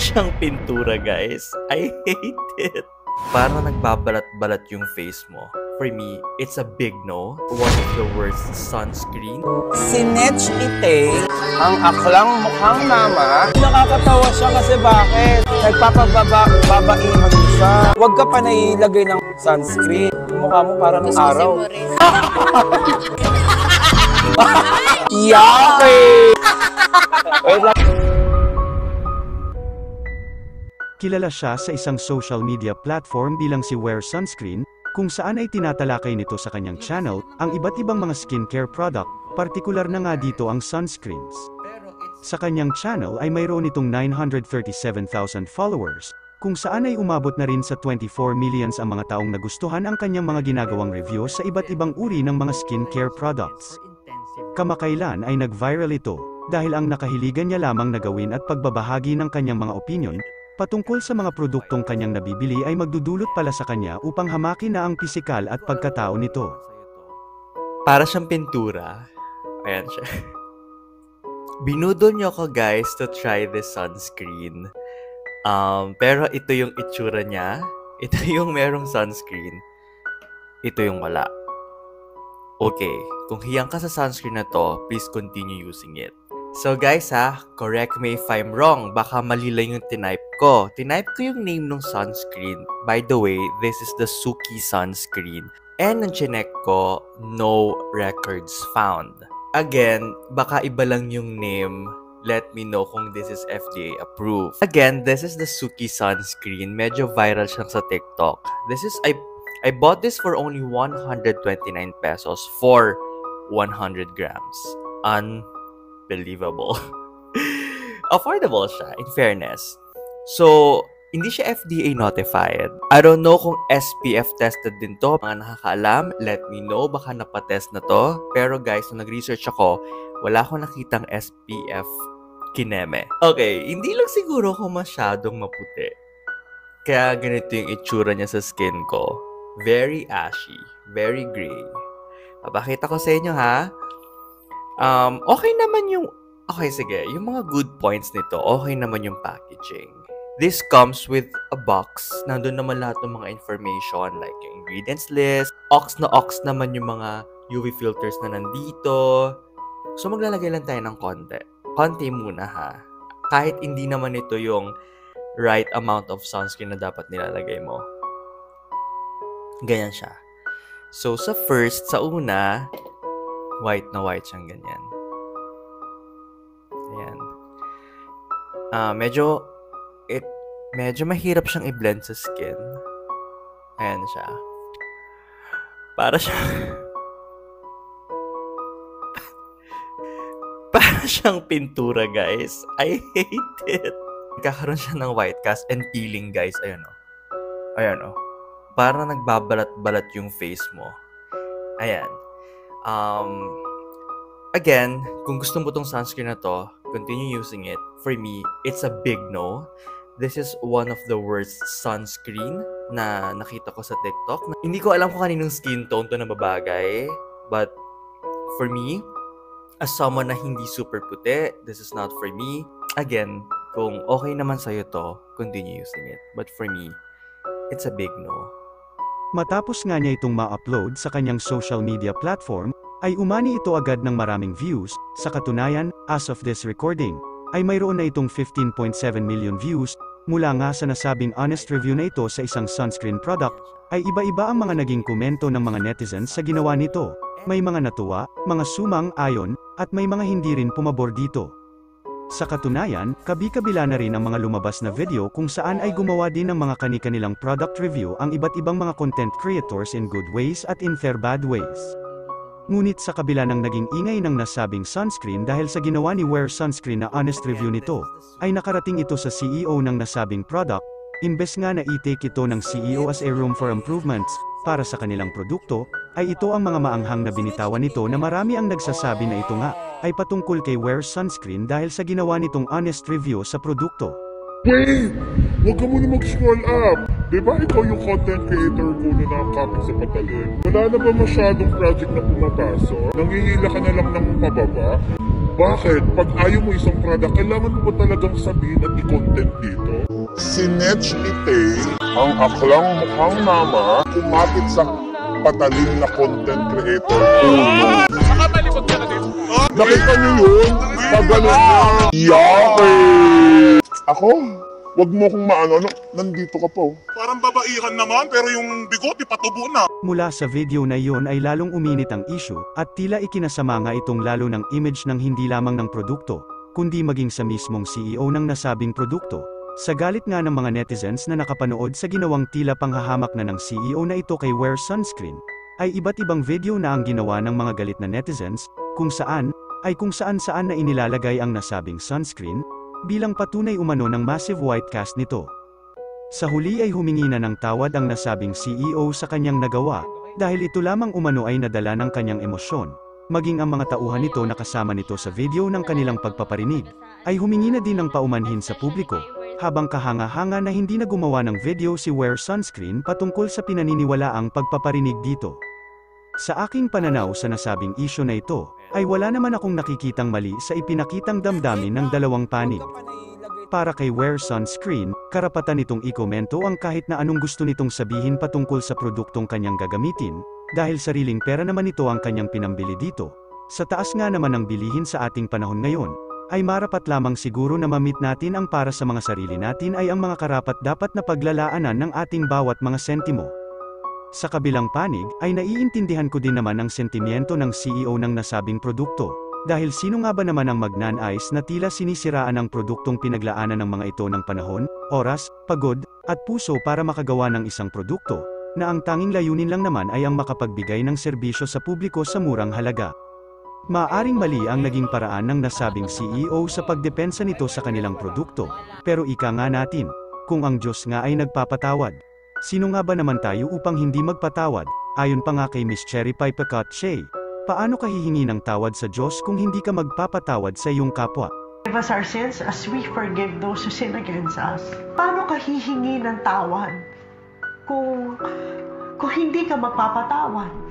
siyang pintura, guys. I hate it. Parang nagbabalat-balat yung face mo. For me, it's a big no. One of the worst sunscreen. Si Netch Ite, ang aklang mukhang mama. Nakakatawa siya kasi bakit? Nagpapababaihan siya. Huwag ka pa nailagay ng sunscreen. Mukha mo parang araw. Yaki! Wait lang. Kilala siya sa isang social media platform bilang si Wear Sunscreen, kung saan ay tinatalakay nito sa kanyang channel ang iba't ibang mga skincare product, partikular na nga dito ang sunscreens. Sa kanyang channel ay mayroon itong 937,000 followers, kung saan ay umabot na rin sa 24 millions ang mga taong nagustuhan ang kanyang mga ginagawang review sa iba't ibang uri ng mga skincare products. Kamakailan ay nag-viral ito, dahil ang nakahiligan niya lamang na gawin at pagbabahagi ng kanyang mga opinion, patungkol sa mga produktong kanyang nabibili ay magdudulot pala sa kanya upang hamakin na ang pisikal at pagkatao nito. Para siyang pintura. Ayan siya. Binudol niyo ako guys to try this sunscreen. Pero ito yung itsura niya. Ito yung merong sunscreen. Ito yung wala. Okay, kung hiyang ka sa sunscreen na to, please continue using it. So guys correct me if I'm wrong. Baka mali lang yung tinype ko. Tinype ko yung name ng sunscreen. By the way, this is the Suki sunscreen. And ang chinek ko, no records found. Again, baka iba lang yung name. Let me know kung this is FDA approved. Again, this is the Suki sunscreen. Medyo viral siya sa TikTok. I bought this for only 129 pesos for 100 grams. Unbelievable. Affordable siya, in fairness. So, hindi siya FDA notified. I don't know kung SPF tested din to. Mga nakakaalam, let me know. Baka napatest na to. Pero guys, nung nag-research ako, wala akong nakitang SPF kineme. Okay, hindi lang siguro ako masyadong maputi. Kaya ganito yung itsura niya sa skin ko. Very ashy. Very gray. Papakita ko sa inyo okay naman yung... Okay, sige. Yung mga good points nito, okay naman yung packaging. This comes with a box. Nandun naman lahat ng mga information like yung ingredients list. Ox naman yung mga UV filters na nandito. So, maglalagay lang tayo ng konti. Konti muna Kahit hindi naman ito yung right amount of sunscreen na dapat nilalagay mo. Ganyan siya. So, sa una, white na white siyang ganyan. Ayan. Medyo mahirap siyang i-blend sa skin. Ayan siya. Para siyang pintura, guys. I hate it. Kakaroon siya ng white cast and peeling, guys. Ayan o. Parang nagbabalat-balat yung face mo. Ayan. Again, kung gusto mo tong sunscreen na to, continue using it. For me, it's a big no. This is one of the worst sunscreen na nakita ko sa TikTok. Hindi ko alam kung kaninong skin tone to na babagay. But for me, as someone na hindi super puti, this is not for me. Again, kung okay naman sa'yo to, continue using it. But for me, it's a big no. Matapos nga niya itong ma-upload sa kanyang social media platform, ay umani ito agad ng maraming views. Sa katunayan, as of this recording, ay mayroon na itong 15.7 million views. Mula nga sa nasabing honest review na ito sa isang sunscreen product, ay iba-iba ang mga naging komento ng mga netizens sa ginawa nito. May mga natuwa, mga sumang-ayon, at may mga hindi rin pumabor dito. Sa katunayan, kabi-kabila na rin ang mga lumabas na video kung saan ay gumawa din ng mga kani-kanilang product review ang iba't ibang mga content creators in good ways at in fair bad ways. Ngunit sa kabila ng naging ingay ng nasabing sunscreen dahil sa ginawa ni Wear Sunscreen na honest review nito, ay nakarating ito sa CEO ng nasabing product, imbes nga na i-take ito ng CEO as a room for improvements para sa kanilang produkto, ay ito ang mga maanghang na binitawan nito na marami ang nagsasabi na ito nga ay patungkol kay Wear Sunscreen dahil sa ginawa nitong honest review sa produkto. Wait! Huwag ka muna mag-scroll up! Diba ikaw yung content creator ko na nakakapit sa patalim? Wala na ba masyadong project na pumapasok? Nangingila ka na lang ng pababa? Bakit? Pag ayaw mo isang product, kailangan mo ba talagang sabihin at i-content dito? Si Netch Ite, ang aklang mukhang mama, kumapit sa patalim na content creator Uno. Nakatalibag ka na din. Nakita niyo yun? Pagano niya. Yake! Ako? Wag mo kong maano, nandito ka po. Parang babaihan naman, pero yung bigot, ipatubo na. Mula sa video na iyon ay lalong uminit ang issue, at tila ikinasama nga itong lalo ng image ng hindi lamang ng produkto, kundi maging sa mismong CEO ng nasabing produkto. Sa galit nga ng mga netizens na nakapanood sa ginawang tila panghahamak na ng CEO na ito kay Wear Sunscreen, ay iba't ibang video na ang ginawa ng mga galit na netizens, kung saan na inilalagay ang nasabing sunscreen, bilang patunay umano ng massive white cast nito. Sa huli ay humingi na ng tawad ang nasabing CEO sa kanyang nagawa, dahil ito lamang umano ay nadala ng kanyang emosyon. Maging ang mga tauhan nito na kasama nito sa video ng kanilang pagpaparinig, ay humingi na din ng paumanhin sa publiko, habang kahanga-hanga na hindi na gumawa ng video si Wear Sunscreen patungkol sa pinaniniwalaang pagpaparinig dito. Sa aking pananaw sa nasabing issue na ito, ay wala naman akong nakikitang mali sa ipinakitang damdamin ng dalawang panig. Para kay Wear Sunscreen, karapatan nitong ikomento ang kahit na anong gusto nitong sabihin patungkol sa produktong kanyang gagamitin, dahil sariling pera naman ito ang kanyang pinambili dito. Sa taas nga naman ng bilihin sa ating panahon ngayon, ay marapat lamang siguro na mamit natin ang para sa mga sarili natin ay ang mga karapat dapat na paglalaanan ng ating bawat mga sentimo. Sa kabilang panig, ay naiintindihan ko din naman ang sentimiento ng CEO ng nasabing produkto, dahil sino nga ba naman ang magnanais na tila sinisiraan ang produktong pinaglaanan ng mga ito ng panahon, oras, pagod, at puso para makagawa ng isang produkto, na ang tanging layunin lang naman ay ang makapagbigay ng serbisyo sa publiko sa murang halaga. Maaaring mali ang naging paraan ng nasabing CEO sa pagdepensa nito sa kanilang produkto, pero ika nga natin, kung ang Diyos nga ay nagpapatawad, sino nga ba naman tayo upang hindi magpatawad? Ayon pa nga kay Miss Cherry Pie Picot Shea, paano ka hihingi ng tawad sa Diyos kung hindi ka magpapatawad sa iyong kapwa? Forgive us our sins as we forgive those who sin against us. Paano ka hihingi ng tawad kung hindi ka magpapatawad?